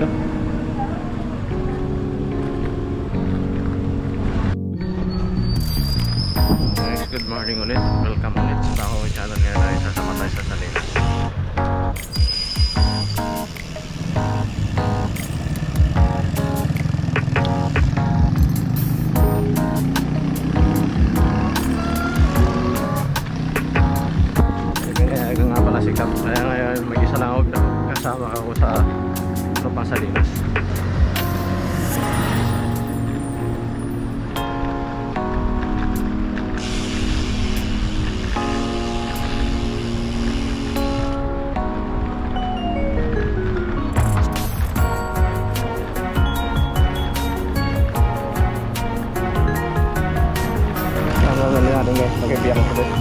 dito. Guys, good morning ulit. Welcome ulit sa Baho channel niya tayo. Sasama tayo sa Salinas. Kaya nga pala sikap. Kaya ngayon mag-isa lang ako kasama ako sa Tropang Salinas. Guys, magbibiyak ko ulit.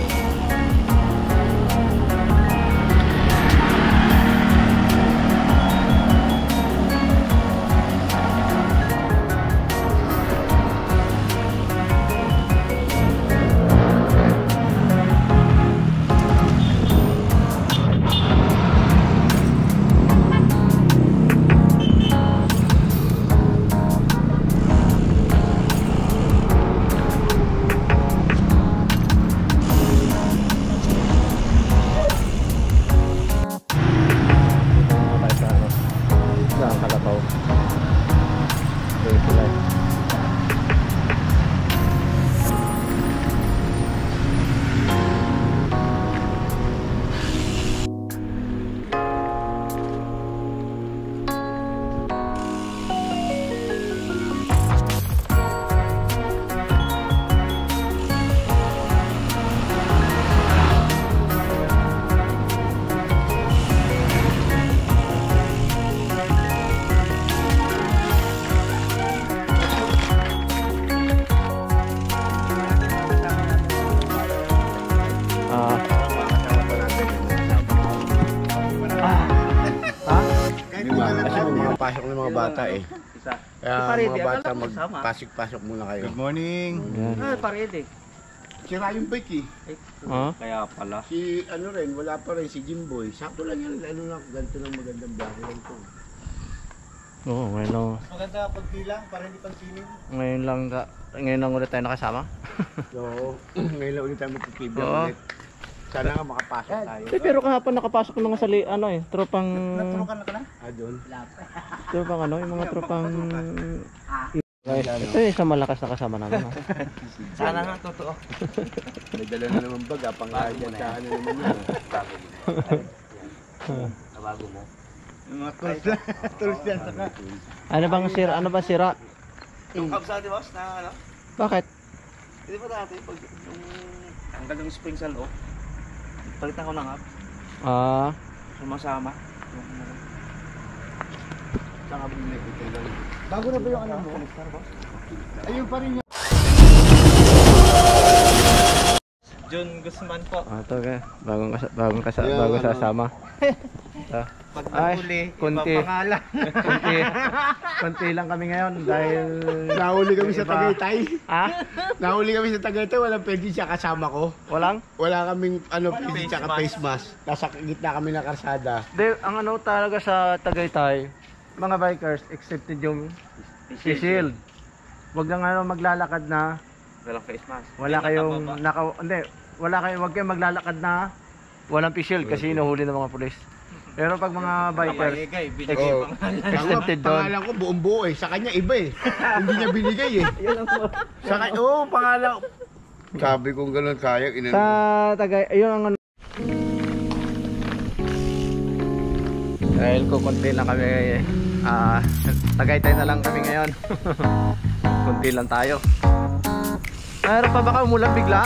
Pasok ng mga bata eh. Kaya mga bata magpasok-pasok muna kayo. Good morning. Parede. Sira yung bike eh. Kaya pala. Si ano rin, wala pa rin si Jimboy. Sakto lang yan, ano lang, ganito lang magandang biyahe lang to. Oo, ngayon lang. Maganda pagbilang para hindi pansinin. Ngayon lang ulit tayo nakasama. So, ngayon lang ulit tayo magpipibiyang ulit. Sana nga makapasok tayo. Pero kahapon nakapasok ng mga tropang... Natulungan ka na? Doon. Tropang yung mga tropang... Guys, ito yung sa malakas na kasama namin. Sana nga totoo. May dala na naman baga, pang-ayan sa ano naman yun. Nabago mo? Yung mga tools yan saka. Ano bang sira? Yung kabsa di boss na ano? Bakit? Hindi ba dati pag yung tanggal ng spring sa loob? Palitan ko ng hub. Sumasama. Saka bumili ko tayo. Bago na ba yung ano mo? Ayun pa rin yun. John Guzman po. Ito kaya, bagong sasama. Ay, konti lang kami ngayon dahil Nahuli kami sa Tagaytay. Ha? Nahuli kami sa Tagaytay, walang pwede siya kasama ko. Walang? Wala kaming pwede siya face mask. Nasa gitna kami ng karsada. Ang ano talaga sa Tagaytay, mga bikers, accepted yung shield. Huwag lang maglalakad na Walang face mask. wag kayong maglalakad na walang shield kasi inuhuli ng mga pulis. Pero pag mga bikers, accepted doon. Pangalan ko buong buo eh. Sa kanya iba eh. Hindi niya binigay eh. Sa kanya, pangalan. Sabi kong gano'n kaya. Sa Tagaytay, ayun ang ano. Dahil kukunti lang kami, Tagaytay na lang kami ngayon. Kunti lang tayo. Mayroon pa baka umulan bigla?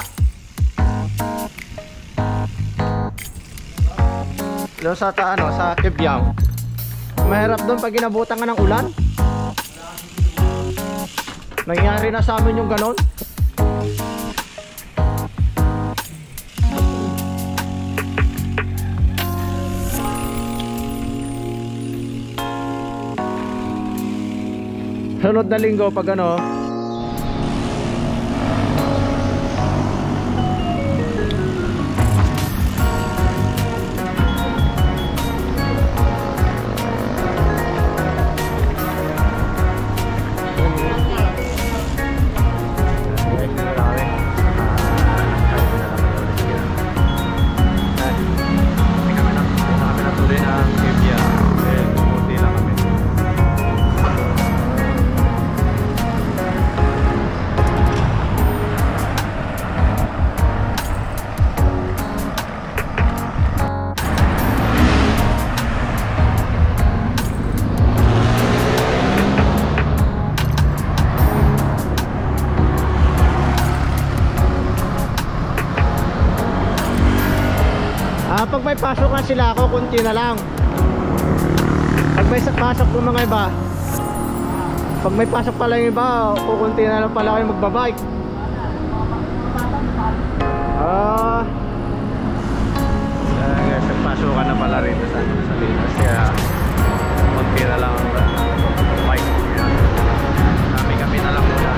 Doon sa Kibyang. Mahirap doon pag inabutan ka ng ulan. Nangyari na sa amin yung ganon. Sunod na linggo pag ano, pag may pasok na sila ako, kunti na lang. Pag may pasok ng mga iba, pag may pasok pala yung iba, kukunti na lang pala kayo magbabike. Guys, nagpasukan na pala rin sa Linas, kaya kunti na lang ang bike. Kami na lang muna.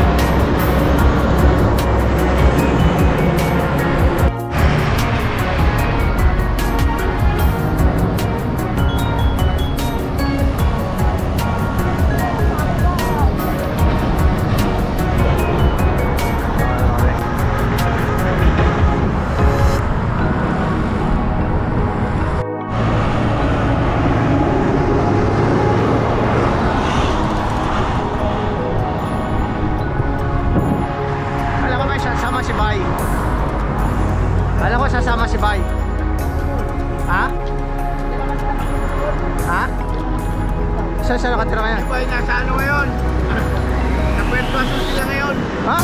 Sasama si Bay. Ha? Ha? Saan siya nakatira ngayon? Si Bay nasa ano ngayon? Nagpwentuaso sila ngayon. Ha?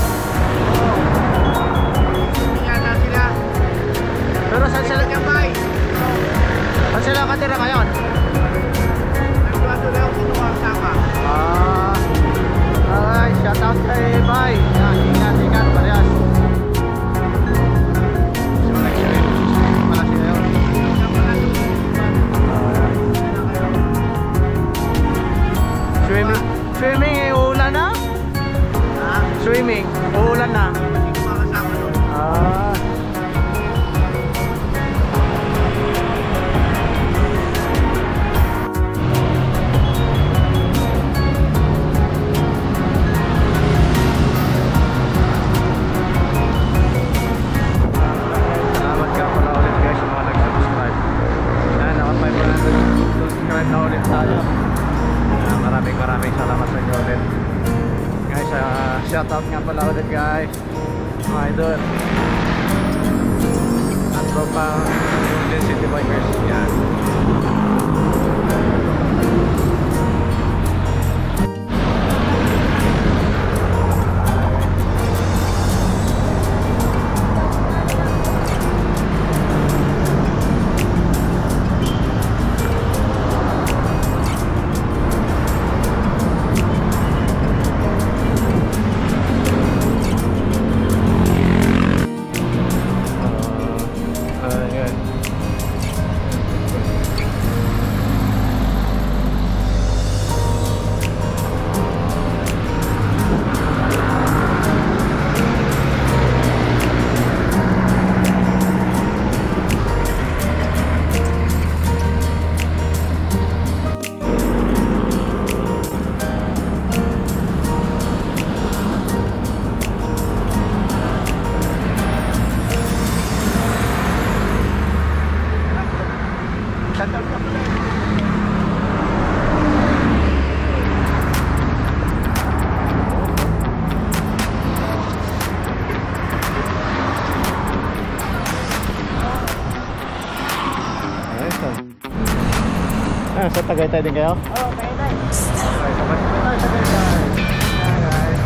Hindi yata sila. Pero saan sila? Saan sila nakatira ngayon? Nagpwentuaso na yung kinuha sama. Alright, shout out kay Bay. Ingat, parehas. Swimming, uulan na? Ha? Swimming, uulan na. Hindi ko makasama nun. Salamat ka pala ulit guys sa mga nag-subscribe. Yan, naka 500 subscribe na ulit tayo. Maraming salamat sa inyo ulit guys. Shoutout nga pala ulit guys, mga idol at tropang Golden City Bikers. Yan. Sa Tagaytay din kayo? Oo, Tagaytay. Okay, sabay-sabay tayo sa Tagaytay. Alright.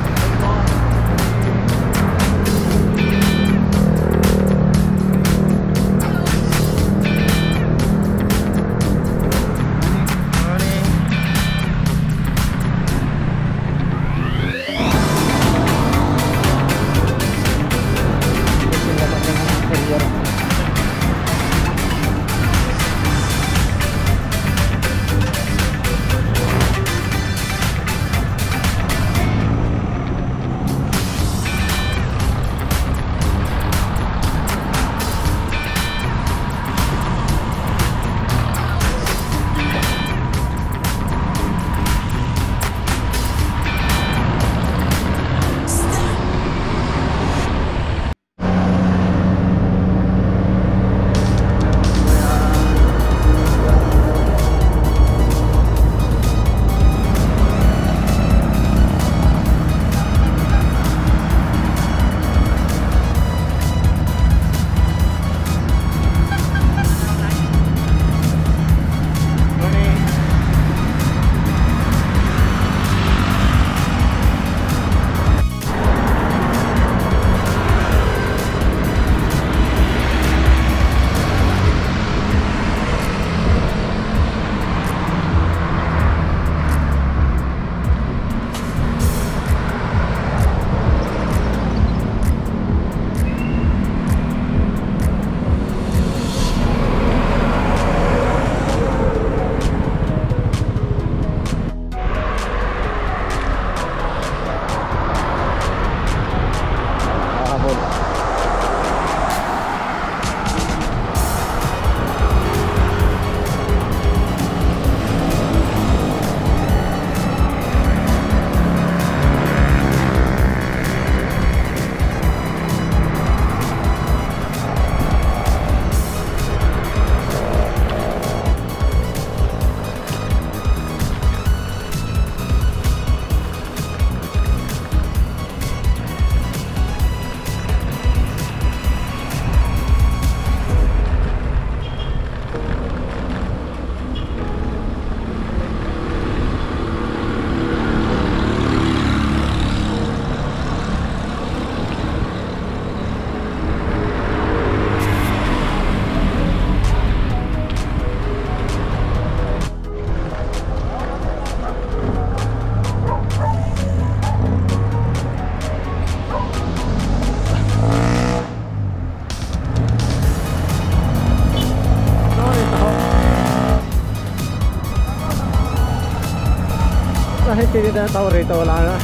kasi tinita na tao rito, wala na.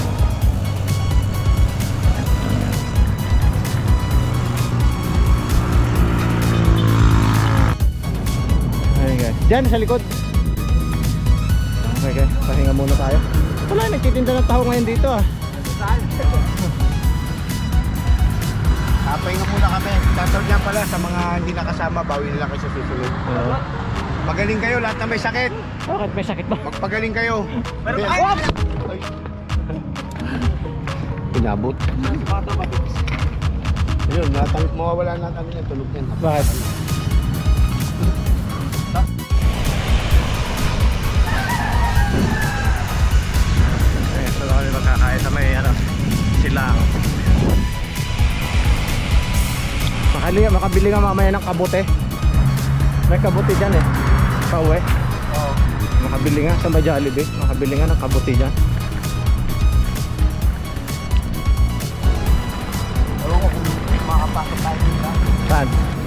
Ayun guys, dyan sa likod. Okay guys, pahinga muna tayo. Wala, nagtitinda ng taho ngayon dito ah. Pahinga muna kami. Tatawag niya pala sa mga hindi nakasama, bawi nila kayo sa susunod. Magaling kayo, lahat na may sakit. Bakit may sakit ba? Magpagaling kayo. Pero Ay! Pinabot. Ayun, mawawala na kami ng tulog yan. Bakit? Ayun, so kami magkakain sa may silang. Makabili nga mamaya ng kabote. May kabote dyan eh. Pauwi. Oo. Makabili nga sa Jollibee. Makabili nga ng kabote dyan. Ewan ko kung makapasok tayo dito. Saan?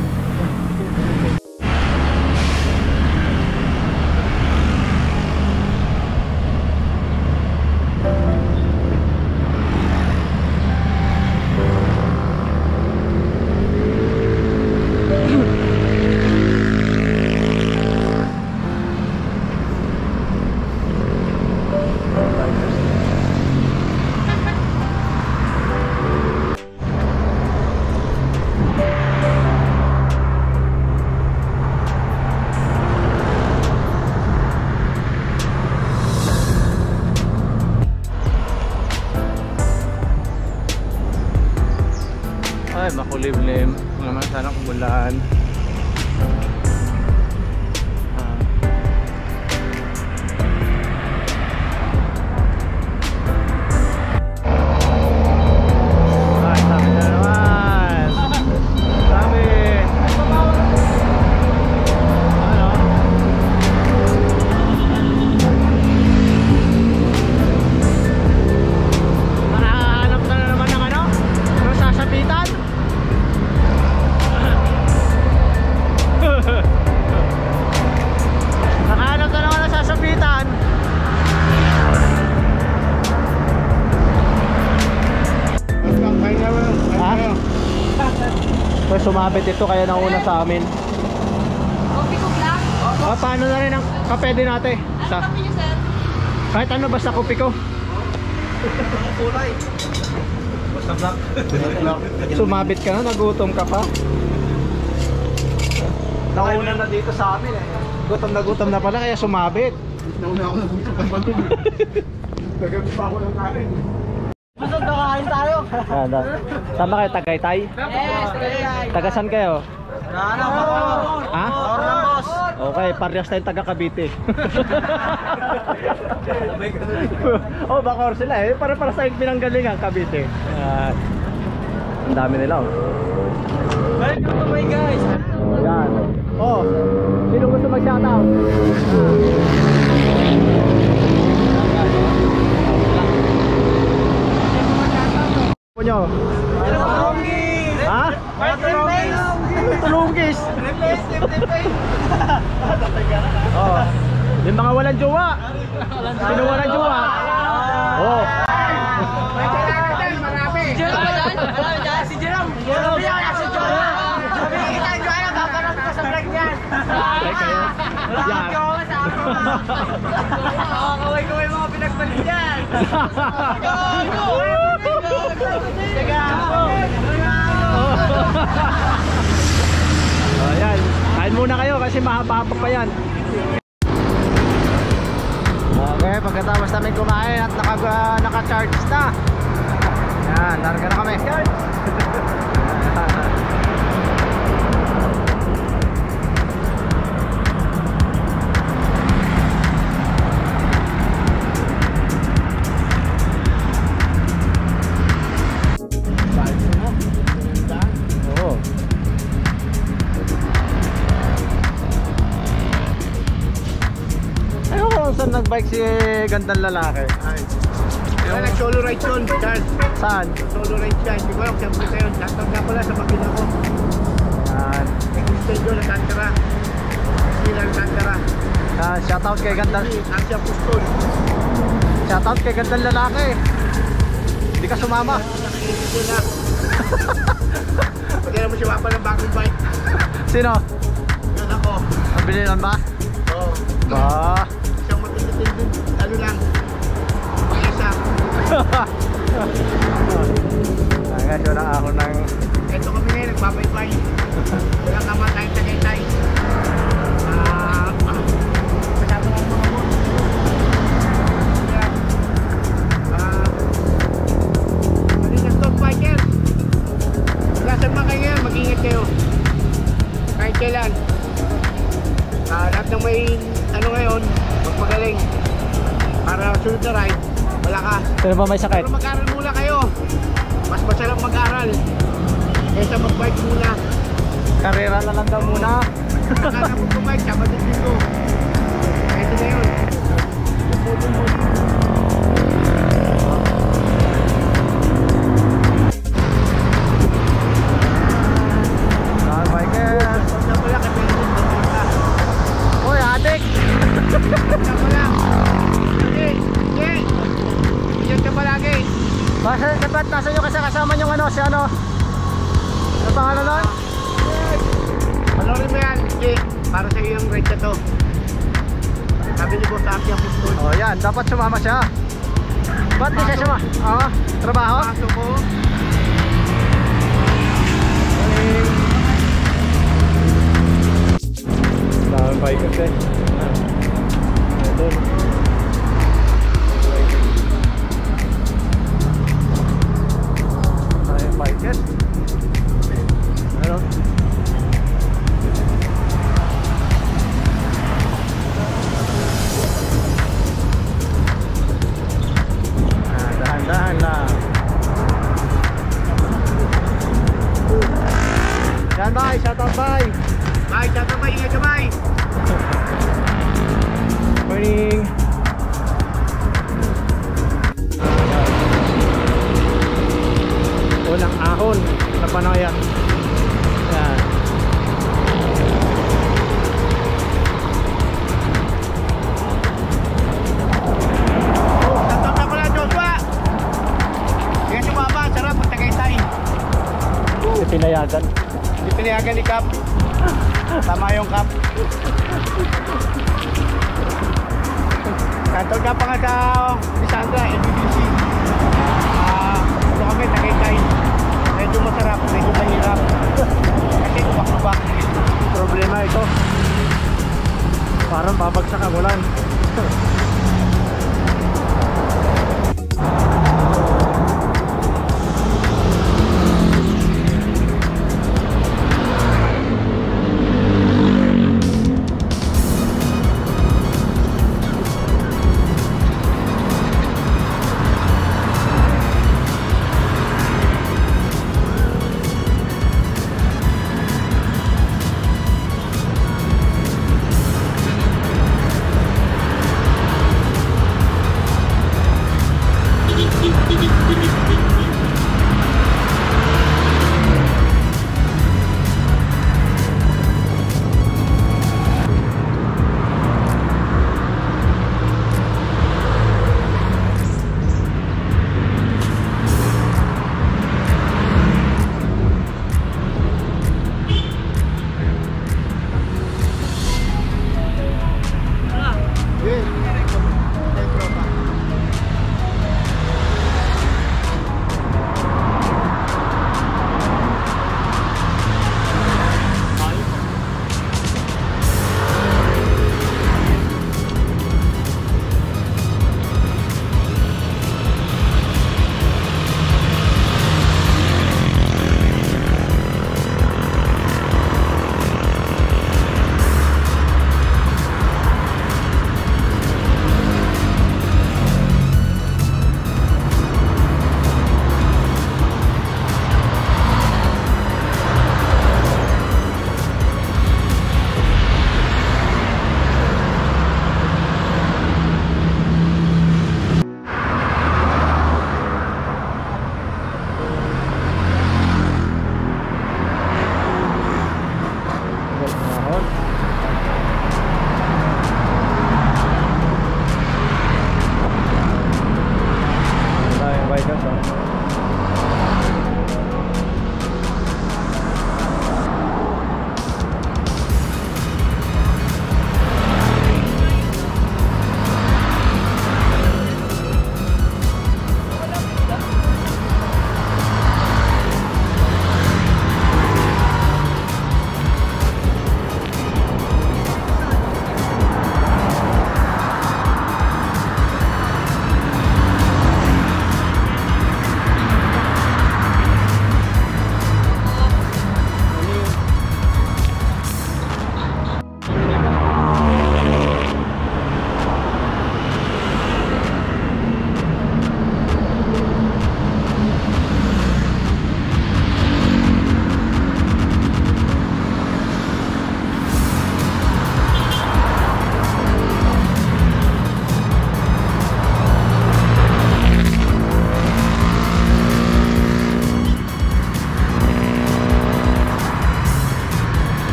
Ay, makulimlim. Naman sana kumulan. Ay, sabi na naman. Sabi. Ano? Nakahanap na naman ng ano? Ng sasabitan? Nakahanap na naman ng sasabitan. Ha? Pues sumabit ito kaya nauna sa amin. Kopi ko black. Paano na rin ang kape din natin? Ano kape niyo, sir? Kahit ano basta kopi ko. kulay. Basta black. Sumabit ka na, nagutom ka pa. Nauna na dito sa amin eh. Gutom na pala kaya sumabit. Nauna ako nagutom pa ba ito? Nagabi pa ako ng kain. Basta nakain tayo. Saan ba kayo? Tagaytay? Yes, tagay. Tagasan kayo? Ha? Oramos. Okay, parehas tayong taga Cavite. Oh, Bacoor sila eh. Para sa pinanggalingan Cavite. Ang dami nila oh. Welcome to my guys. Yan. Oh, sino gusto mag-shoutout? Nyo? Ha? Tulunggis. Oh. Yung mga walang jowa. Sino walang jowa? Oh. Si Jerome. Sabi niya si Jerome. Sabi niya kita yung jowa. Paparang ko sa vlog niyan. Ay kayo. Yan. Kaway-kaway mga pinagpalit yan. Oh, yan. Kain muna kayo kasi mahaba-haba pa yan. Okay, pagkatapos namin kumain at naka-charge na. Yan, larga na kami. Oo. Ayun ko saan nag-bike si gandang lalaki. Ay, nag-solo ride yun, Charles. Saan? Solo ride yan. Hindi ko alam, siyempre kayo. Tatawag na pala sa makina ko. Yan. Extend yun, Alcantara. Sila Alcantara. Shoutout kay gandang. Asya Pustol. Shoutout kay gandang lalaki. Hindi ka sumama. Nakiisip ko na. Pagkala mo siya wapa ng bagong bike. Sino? Yun ako. Nabili lang ba? Oo. Ba? Isang matitindin. Ano lang. Pag-isa. Guys, yun ang ako ng... Ito kami ngayon, nagbabaybay. Walang naman tayong tagaytay. Masyado lang mga boss. Kanina stop biker. Lasan mga kayo ngayon, mag-ingat kayo. Kahit kailan. Lahat ng may ano ngayon, magpagaling. Para sunod na ride, wala ka. Sino ba may sakit? Pero mag-aral muna kayo. Mas masarap mag-aral kaysa mag-bike muna. Karera na lang daw muna. Nakakarap mo bike, sabad at dito. Ito na yun. Bikers. Huwag na pala kay Benson. Uy, adik! Huwag na pala. Hindi. Hindi. Diyan ka palagi. Basta dapat nasa nyo kasi kasama yung ano, si ano? Ano pangalan nun? Panorin mo yan. Hindi. Para sa iyo yung ride na to. Sabi ni Boss Aki ang pustol. Oh yan, dapat sumama siya. Ba't di siya sumama? Oo, trabaho? Pasok ko. Daming bikers eh. Idol. Daming bikers. Ano? Dahan-dahan lang. Yan bye, shout out bye. Bye, shout out, bye. Ingat ka, bye. Morning. Unang ahon na panayan. Yan. Shout out na pala, Joshua. Kaya sumama, sarap, magtagaytay. Pinayagan. Hindi pinayagan ni Cap. Tama yung Cap. Kantog ka pa nga sa Lisandra, MBBC. Ito kami, Tagaytay. Medyo masarap, medyo mahirap. Kasi kubak-kubak. Problema ito. Parang babagsak ang ulan.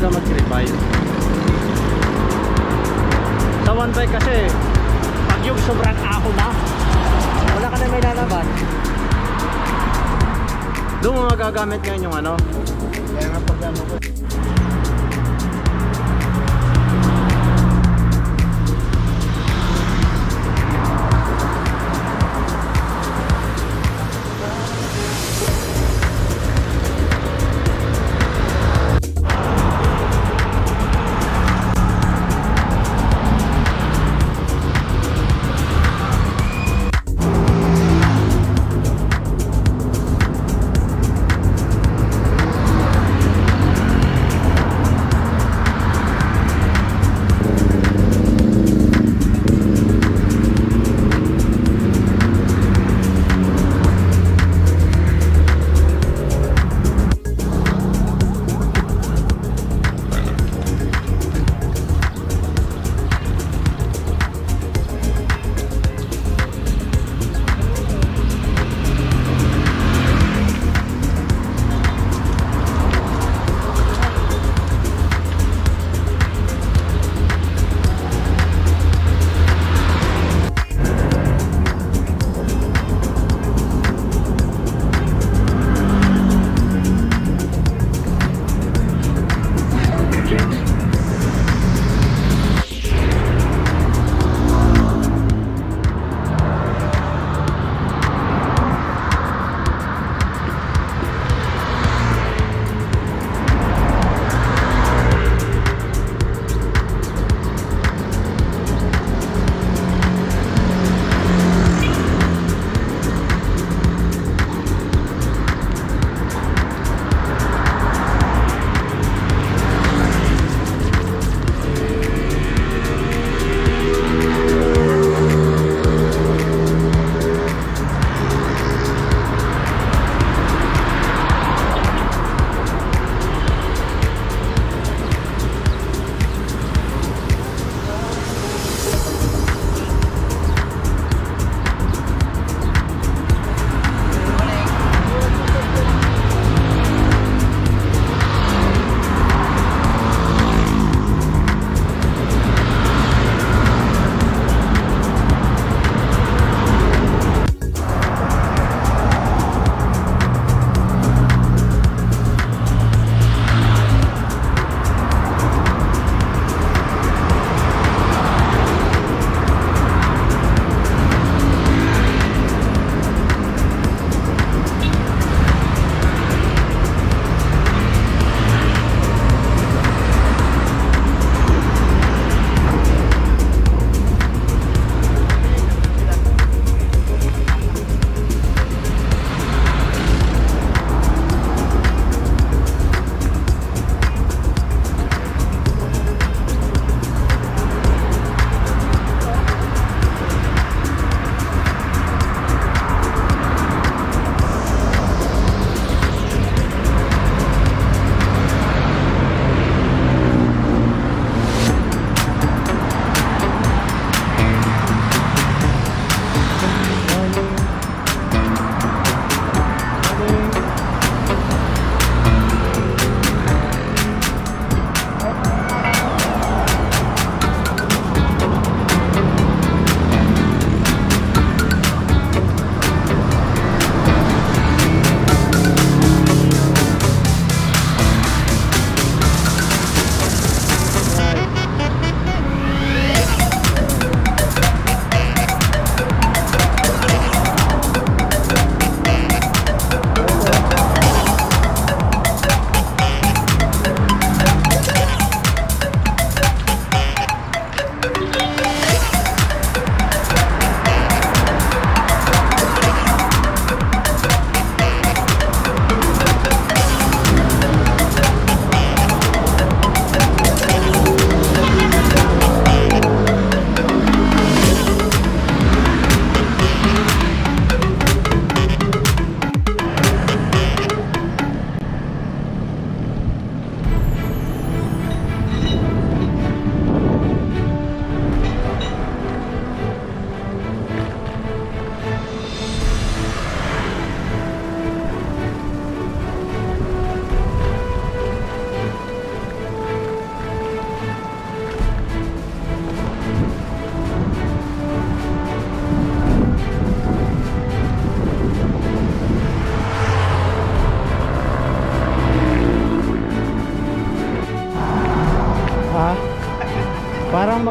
talaga mag-revive. Sa one bike kasi, pag yung sobrang ako na, wala ka na may lalaban. Doon mo magagamit ngayon yung ano. Kaya nga pag ano ko.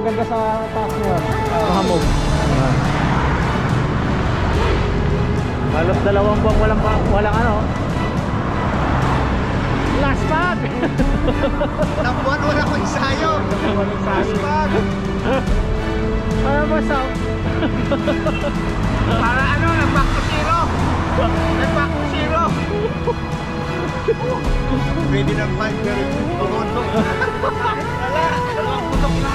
hanggang sa taas niya. Mahamog. Halos 2 buwan walang ano. Last bag! Ilang buwan wala ko ensayo. Last bag. Ano ba sa? Para ano, nag-back to zero. Nag-back to zero. Pwede ng 5 pero pumunto. Wala, 2 putok na.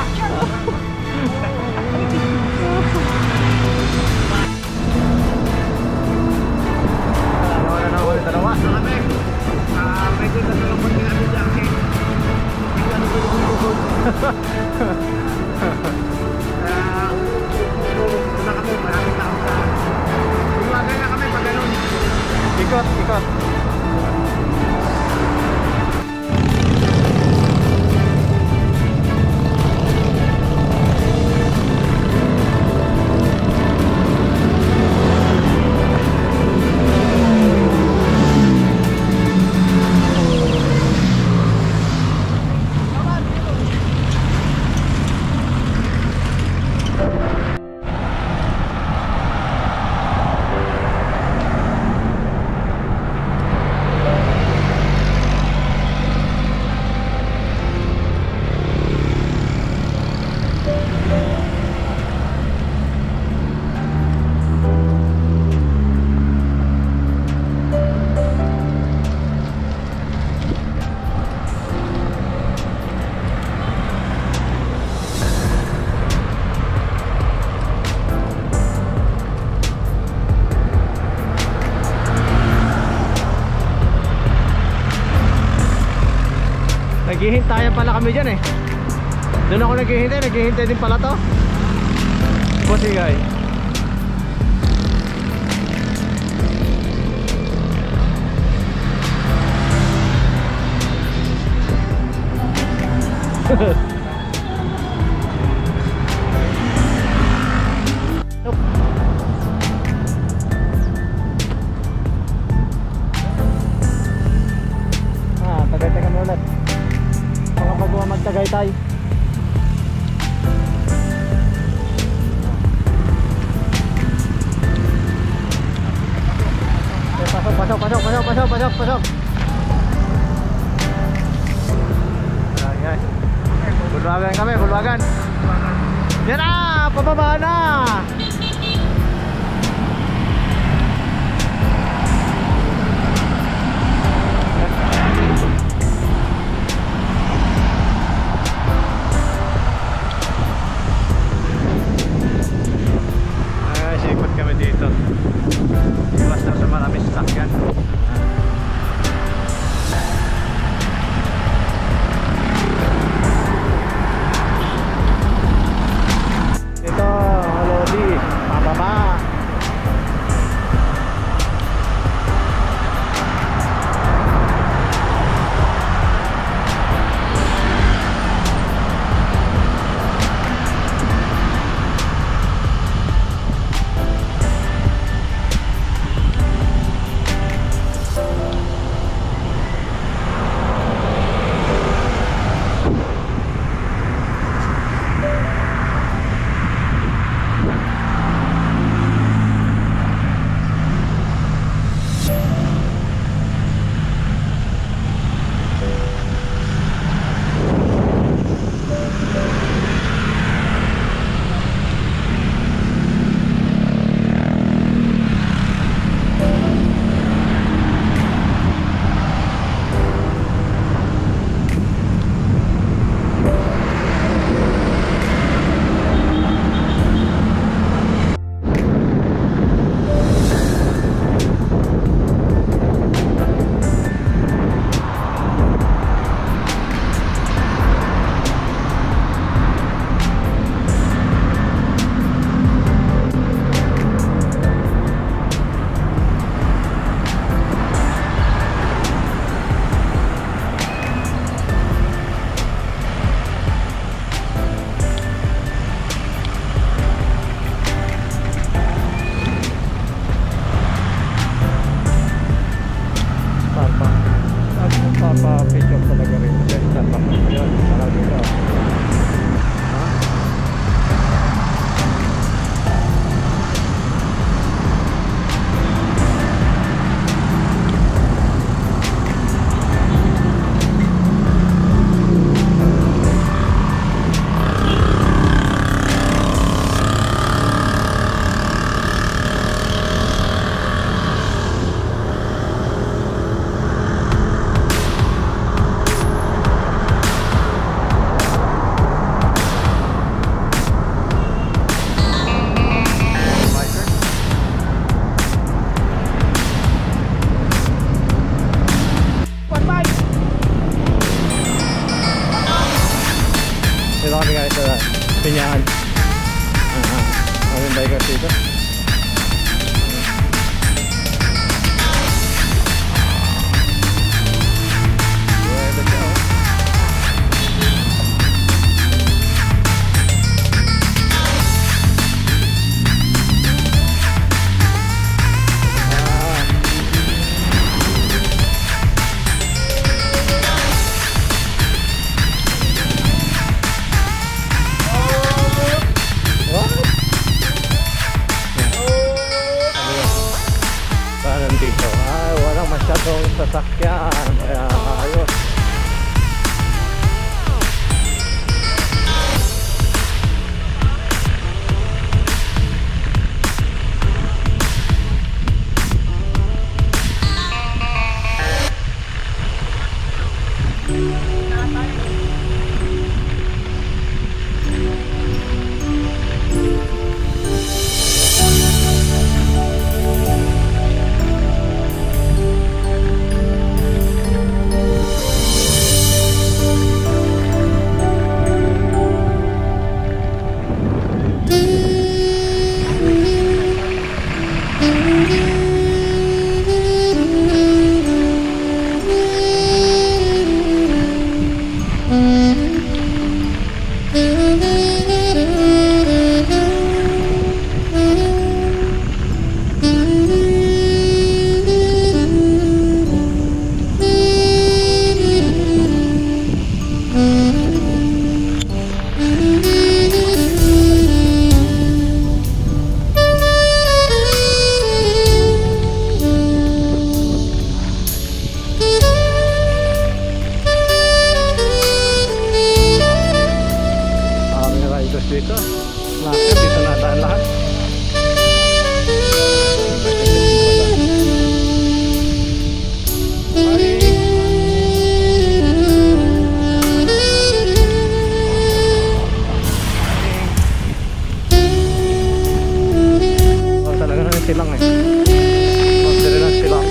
Wala na ulit dalawa. Kami, medyo natulungan din namin dyan kasi hindi kami tulungan. Una kami, maraming tao sa Iwagan na kami pag ganun. Ikot, ikot. Naghihintayan pala kami dyan eh. Doon ako naghihintay din pala to. Bosigay. Tagay kami ulit. Pagkagawa magtagaytay. Pasok. Ayan. Bulwagan kami, bulwagan. Yan na, pababa na. Sikot kami dito. Iwas lang sa maraming sasakyan. Ito, Lodi, pababa. Papa-picture talaga rin. Yes, papa. Yun, parang dito. Yan, kaya ayos. Dito, lahat dito nadaan lahat. Oh, talaga na silang eh. Masiri lang silang.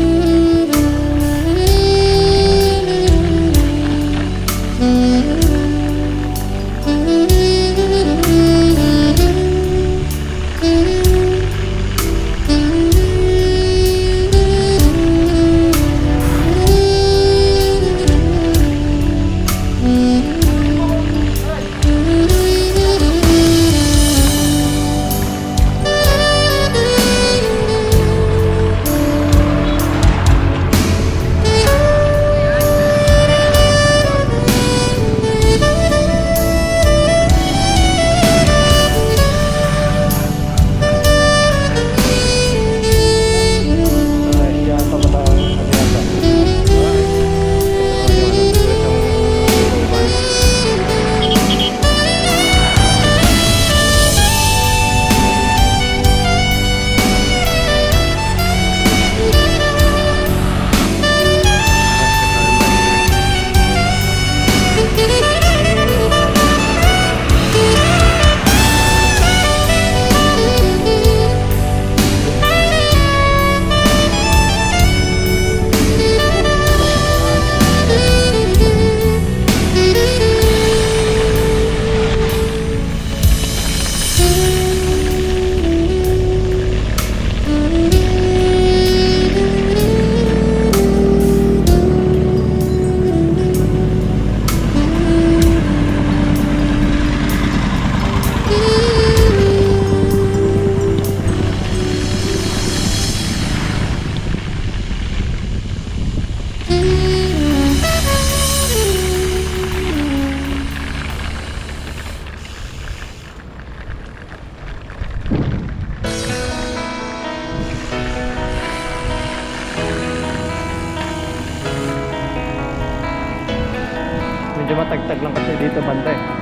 Medyo matagtag lang kasi dito banda eh.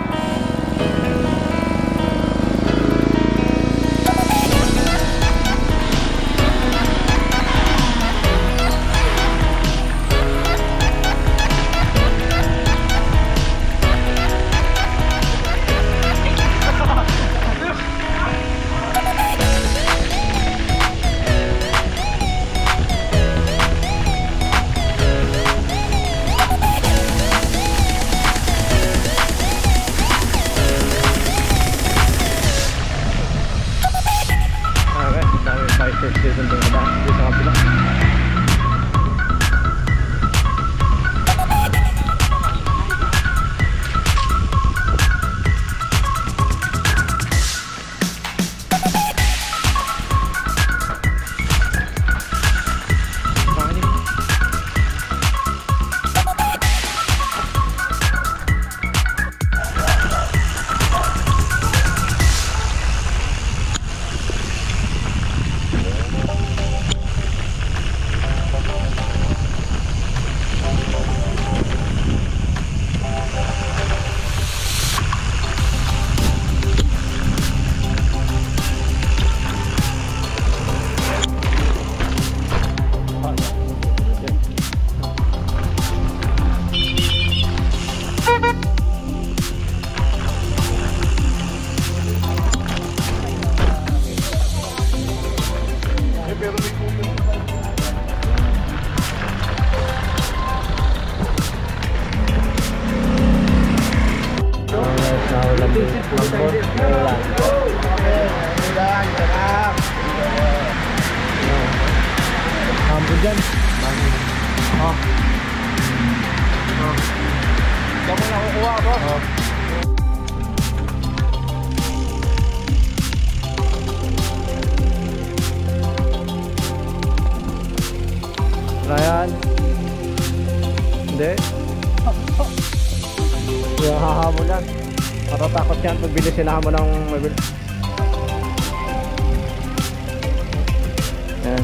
Hambo dyan. Oh. Ikaw mo nakukuha ko. Oh. Ryan. Hindi. Yung hahamon yan. Matatakot yan pag bilisin mo ng mabil. Yan.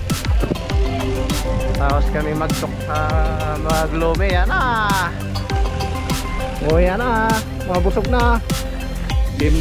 Tapos kami maglumi. Yan na. O yan na. Mga busog na. Dim.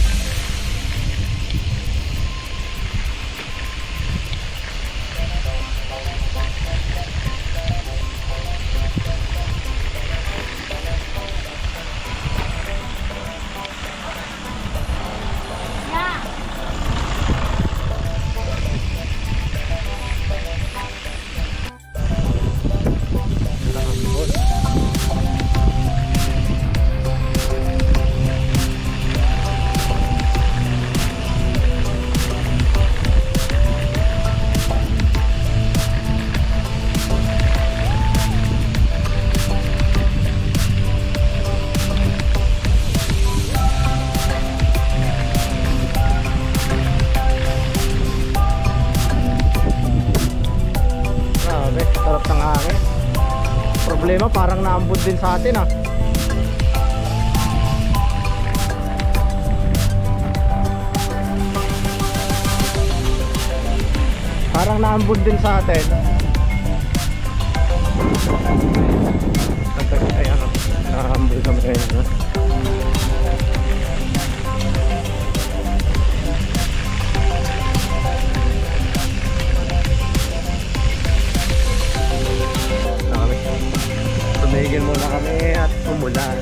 Sarap ng hangin. Problema parang naambon din sa atin ah. Parang naambon din sa atin. Ayan o. Naambon kami ngayon. Tumigil muna kami at umulan.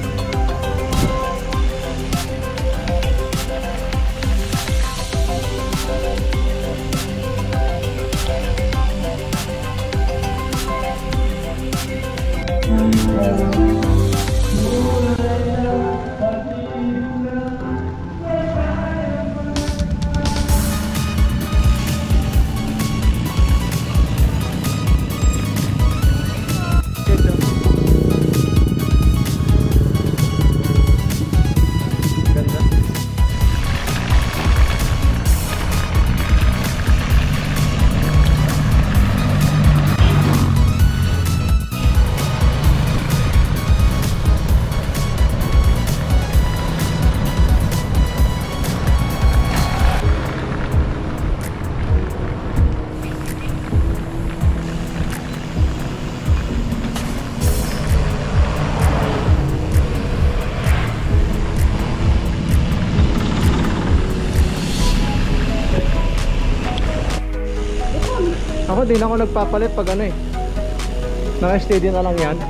Ako din ako nagpapalit pag ano eh. Naka-steady na lang yan.